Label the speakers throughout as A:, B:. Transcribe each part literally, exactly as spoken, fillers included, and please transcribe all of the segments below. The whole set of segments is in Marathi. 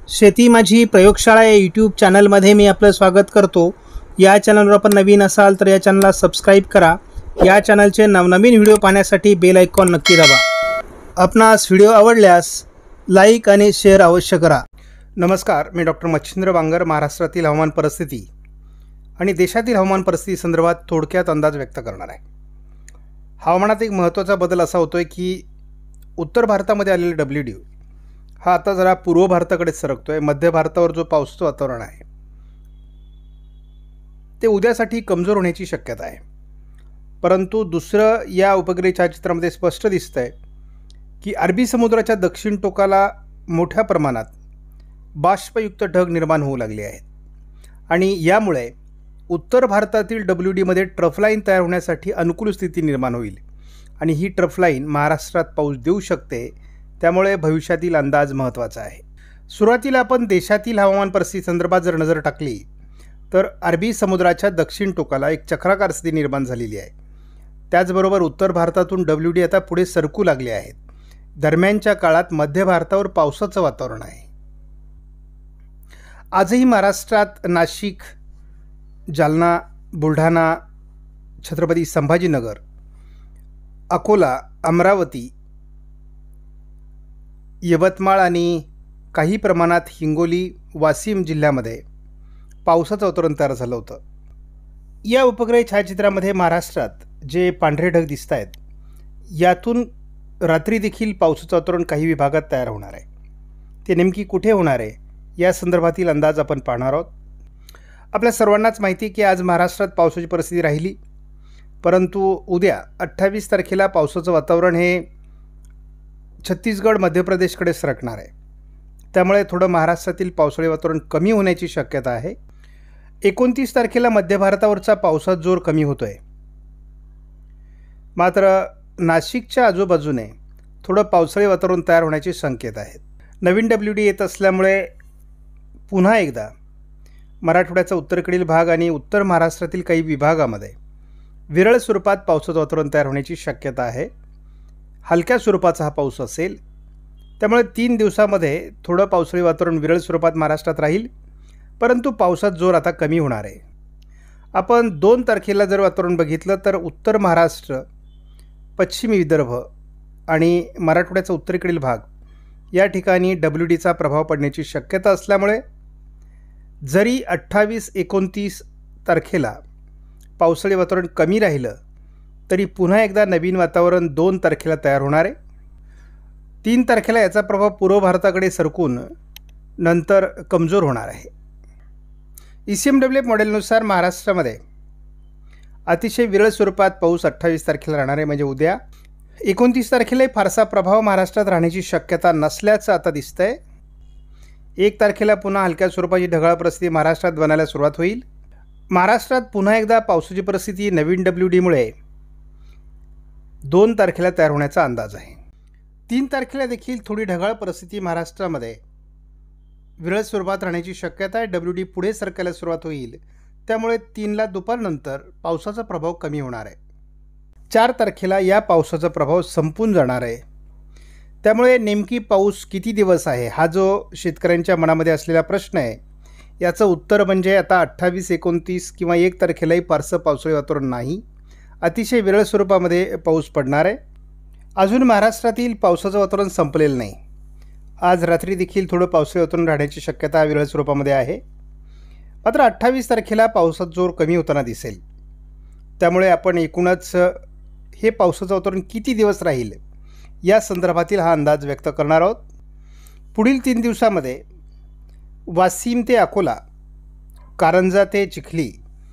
A: शेती माझी प्रयोगशाळा या यूट्यूब चॅनलमध्ये मी आपलं स्वागत करतो। या चॅनलवर आपण नवीन असाल तर या चॅनलला सबस्क्राईब करा। या चॅनलचे नवनवीन व्हिडिओ पाहण्यासाठी बेल आयकॉन नक्की दाबा। आपणास व्हिडिओ आवडल्यास लाईक आणि शेअर अवश्य करा। नमस्कार, मी डॉक्टर मच्छिंद्र बांगर महाराष्ट्रातील हवामान परिस्थिती आणि देशातील हवामान परिस्थिती संदर्भात थोडक्यात अंदाज व्यक्त करणार आहे। हवामानात एक महत्त्वाचा बदल असा होतोय की उत्तर भारतामध्ये आलेले डब्ल्यू डी हा आता जरा पूर्व भारताकडे सरकतोय। मध्य भारतावर जो पावसाचं वातावरण आहे ते उद्यासाठी कमजोर होण्याची शक्यता आहे। परंतु दुसरं या उपग्रह छायाचित्रामध्ये स्पष्ट दिसतंय की अरबी समुद्राच्या दक्षिण टोकाला मोठ्या प्रमाणात बाष्पयुक्त ढग निर्माण होऊ लागले आहेत आणि यामुळे उत्तर भारतातील डब्ल्यू डी मध्ये ट्रफ लाईन तयार होण्यासाठी अनुकूल स्थिती निर्माण होईल आणि ही ट्रफ लाईन महाराष्ट्रात पाऊस देऊ शकते। त्यामुळे भविष्यातील अंदाज महत्त्वाचा आहे। सुरुवातीला आपण देशातील हवामान परिस्थिती संदर्भात जर नजर टाकली तर अरबी समुद्राच्या दक्षिण टोकाला एक चक्राकार स्थिती निर्माण झालेली आहे। त्याचबरोबर उत्तर भारतातून डब्ल्यू डी आता पुढे सरकू लागले आहेत। दरम्यानच्या काळात मध्य भारतावर पावसाचं वातावरण आहे। आजही महाराष्ट्रात नाशिक, जालना, बुलढाणा, छत्रपती संभाजीनगर, अकोला, अमरावती, यवतमाळ आणि काही प्रमाणात हिंगोली, वाशिम जिल्ह्यामध्ये पावसाचं वातावरण तयार झालं होतं। या उपग्रह छायाचित्रामध्ये महाराष्ट्रात जे पांढरे ढग दिसत आहेत यातून रात्री देखील पावसाचं वातावरण काही विभागात तयार होणार आहे। ते नेमकी कुठे होणार आहे या संदर्भातील अंदाज आपण पाहणार आहोत। आपल्या सर्वांनाच माहिती आहे की आज महाराष्ट्रात पावसाची परिस्थिती राहिली, परंतु उद्या अठ्ठावीस तारखेला पावसाचं वातावरण हे छत्तीसगड, मध्य प्रदेशकडे सरकणार आहे। त्यामुळे थोडं महाराष्ट्रातील पावसाळी वातावरण कमी होण्याची शक्यता आहे। एकोणतीस तारखेला मध्य भारतावरचा पावसाचा जोर कमी होतोय, मात्र नाशिकच्या आजूबाजूने थोडं पावसाळी वातावरण तयार होण्याचे संकेत आहेत। नवीन डब्ल्यू डी येत असल्यामुळे पुन्हा एकदा मराठवाड्याचा उत्तरेकडील भाग आणि उत्तर महाराष्ट्रातील काही विभागामध्ये विरळ स्वरूपात पावसाचं वातावरण तयार होण्याची शक्यता आहे। हलक्या स्वरूपाचा हा पाऊस असेल, त्यामुळे तीन दिवसामध्ये थोडं पावसाळी वातावरण विरळ स्वरूपात महाराष्ट्रात राहील, परंतु पावसाचा जोर आता कमी होणार आहे। आपण दोन तारखेला जर वातावरण बघितलं तर उत्तर महाराष्ट्र, पश्चिमी विदर्भ आणि मराठवाड्याचा उत्तरेकडील भाग या ठिकाणी डब्ल्यू डीचा प्रभाव पडण्याची शक्यता असल्यामुळे जरी अठ्ठावीस एकोणतीस तारखेला पावसाळी वातावरण कमी राहिलं तरी पुन्हा एकदा नवीन वातावरण दोन तारखेला तयार होणार आहे। तीन तारखेला याचा प्रभाव पूर्व भारताकडे सरकून नंतर कमजोर होणार आहे। E C M W F मॉडेलनुसार महाराष्ट्रामध्ये अतिशय विरळ स्वरूपात पाऊस अठ्ठावीस तारखेला राहणार आहे, म्हणजे उद्या। एकोणतीस तारखेलाही फारसा प्रभाव महाराष्ट्रात राहण्याची शक्यता नसल्याचं आता दिसतंय। एक तारखेला पुन्हा हलक्या स्वरूपाची ढगाळ परिस्थिती महाराष्ट्रात बनायला सुरुवात होईल। महाराष्ट्रात पुन्हा एकदा पावसाची परिस्थिती नवीन डब्ल्यू डीमुळे दोन तारखेला तयार होण्याचा अंदाज आहे। तीन तारखेला देखील थोडी ढगाळ परिस्थिती महाराष्ट्रामध्ये विरळ स्वरूपात राहण्याची शक्यता आहे। डब्ल्यू डी पुढे सरकायला सुरुवात होईल, त्यामुळे तीनला दुपारनंतर पावसाचा प्रभाव कमी होणार आहे। चार तारखेला या पावसाचा प्रभाव संपून जाणार आहे। त्यामुळे नेमकी पाऊस किती दिवस आहे हा जो शेतकऱ्यांच्या मनामध्ये असलेला प्रश्न आहे, याचं उत्तर म्हणजे आता अठ्ठावीस एकोणतीस किंवा एक तारखेलाही फारसं पावसाळी वातावरण नाही, अतिशय विरळ स्वरूपामध्ये पाऊस पडणार आहे। अजून महाराष्ट्रातील पावसाचं वातावरण संपलेलं नाही। आज रात्री देखील थोडं पावसाळी वातावरण राहण्याची शक्यता विरळ स्वरूपामध्ये आहे, मात्र अठ्ठावीस तारखेला पावसाचा जोर कमी होताना दिसेल। त्यामुळे आपण एकूणच हे पावसाचं वातावरण किती दिवस राहील या संदर्भातील हा अंदाज व्यक्त करणार आहोत। पुढील तीन दिवसामध्ये वाशिम ते अकोला, कारंजा ते चिखली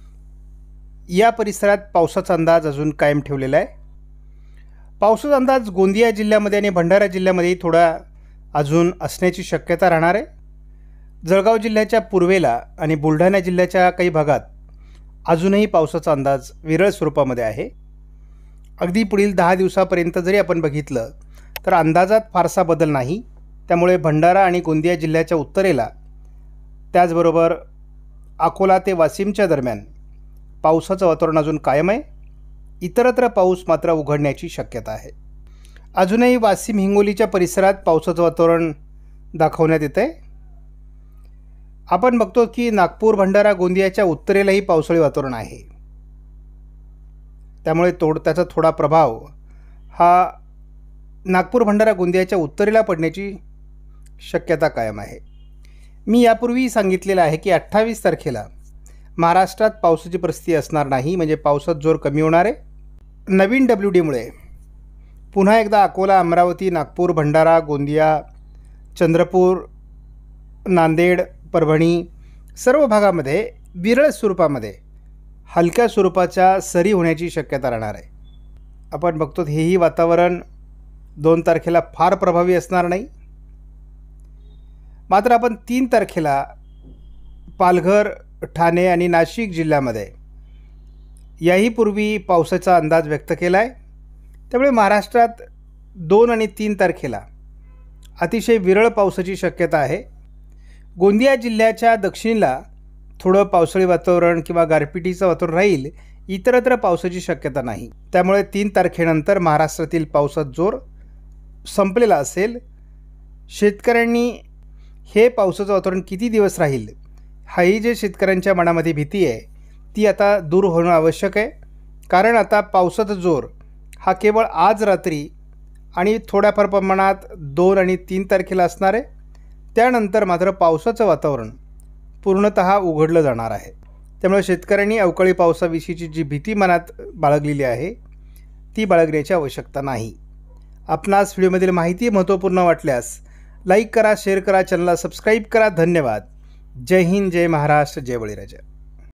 A: या परिसरात पावसाचा अंदाज अजून कायम ठेवलेला आहे। पावसाचा अंदाज गोंदिया जिल्ह्यामध्ये आणि भंडारा जिल्ह्यामध्येही थोडा अजून असण्याची शक्यता राहणार आहे। जळगाव जिल्ह्याच्या पूर्वेला आणि बुलढाणा जिल्ह्याच्या काही भागात अजूनही पावसाचा अंदाज विरळ स्वरूपामध्ये आहे। अगदी पुढील दहा दिवसापर्यंत जरी आपण बघितलं तर अंदाजात फारसा बदल नाही। त्यामुळे भंडारा आणि गोंदिया जिल्ह्याच्या उत्तरेला, त्याचबरोबर अकोला ते वाशिमच्या दरम्यान पावसाचं वातावरण अजून कायम आहे। इतरत्र पाऊस मात्र उघडण्याची शक्यता आहे। अजूनही वाशिम, हिंगोलीच्या परिसरात पावसाचं वातावरण दाखवण्यात येत आहे। आपण बघतो की नागपूर, भंडारा, गोंदियाच्या उत्तरेलाही पावसाळी वातावरण आहे. त्यामुळे तोड त्याचा थोडा प्रभाव हा नागपूर, भंडारा, गोंदियाच्या उत्तरेला पडण्याची शक्यता कायम आहे. मी यापूर्वी सांगितलेलं आहे की अठ्ठावीस तारखेला महाराष्ट्रात पावसाची परिस्थिती असणार नाही, म्हणजे पावसात जोर कमी होणार आहे. नवीन डब्ल्यू डीमुळे पुन्हा एकदा अकोला, अमरावती, नागपूर, भंडारा, गोंदिया, चंद्रपूर, नांदेड, परभणी सर्व भागामध्ये विरळ स्वरूपामध्ये हलक्या स्वरूपाच्या सरी होण्याची शक्यता राहणार आहे. आपण बघतो हेही वातावरण दोन तारखेला फार प्रभावी असणार नाही. मात्र आपण तीन तारखेला पालघर, ठाणे आणि नाशिक जिल्ह्यामध्ये याही पूर्वी पावसाचा अंदाज व्यक्त केला आहे. त्यामुळे महाराष्ट्रात दोन आणि तीन तारखेला अतिशय विरळ पावसाची शक्यता आहे. गोंदिया जिल्ह्याच्या दक्षिणेला थोडं पावसाळी वातावरण किंवा गारपिटीचं वातावरण राहील, इतरत्र पावसाची शक्यता नाही. त्यामुळे तीन तारखेनंतर महाराष्ट्रातील पावसाचा जोर संपलेला असेल. शेतकऱ्यांनी हे पावसाचं वातावरण किती दिवस राहील, हाही जे शेतकऱ्यांच्या मनामध्ये भीती आहे ती आता दूर होणं आवश्यक आहे. कारण आता पावसाचा जोर हा केवळ आज रात्री आणि थोड्याफार प्रमाणात दोन आणि तीन तारखेला असणार आहे. त्यानंतर मात्र पावसाचं वातावरण पूर्णतः उघडलं जाणार आहे. त्यामुळे शेतकऱ्यांनी अवकाळी पावसाविषयीची जी भीती मनात बाळगलेली आहे ती बाळगण्याची आवश्यकता नाही. आपणास व्हिडिओमधील माहिती महत्त्वपूर्ण वाटल्यास लाईक करा, शेअर करा, चॅनलला सबस्क्राईब करा. धन्यवाद. जय हिंद, जय महाराष्ट्र, जय बळीराजा.